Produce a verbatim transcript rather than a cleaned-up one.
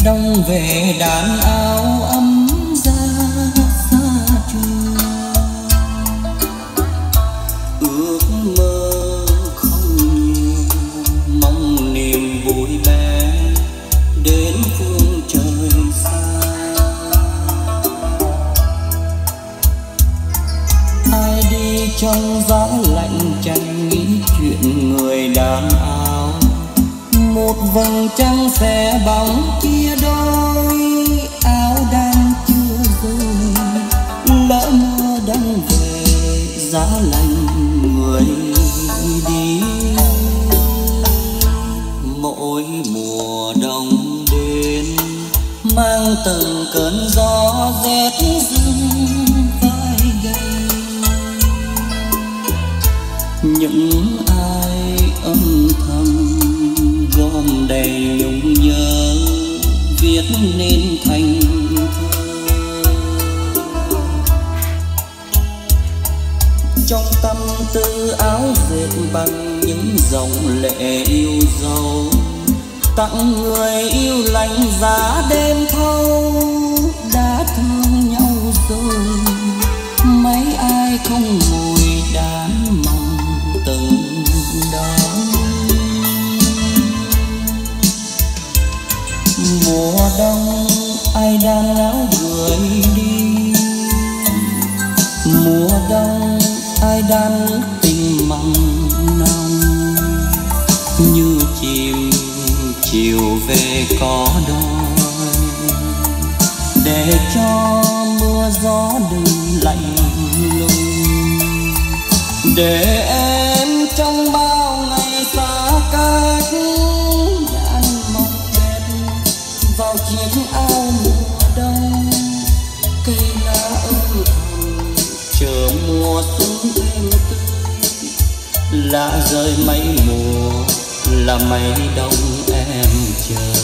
đông về đàn áo ấm ra xa trường. Ước mơ không nhiều, mong niềm vui bé đến phương trời xa. Ai đi trong gió lạnh chẳng nghĩ chuyện người đàn áo. Một vầng trăng xẻ bóng chia đôi, áo đang chưa rơi, lỡ mưa đông về giá lạnh người đi. Mỗi mùa đông đến mang từng cơn gió rét run vai gầy. Những ai âm thầm gom đầy nhung nhớ viết nên thành thơ. Trong tâm tư áo dệt bằng những dòng lệ yêu dấu, tặng người yêu lạnh giá đêm thâu. Đã thương nhau rồi mấy ai không ngồi đàn mong từng đón. Mùa đông ai đang áo gửi đi, mùa đông ai đang ước tình mặn nồng. Như chim chiều về có đôi, để cho mưa gió đừng lạnh lùng. Để em trong bao ngày xa cách vào chiếc áo mùa đông. Cây lá âm thầm chờ mùa xuân thêm tươi, lá rơi mấy mùa là mấy đông em chờ.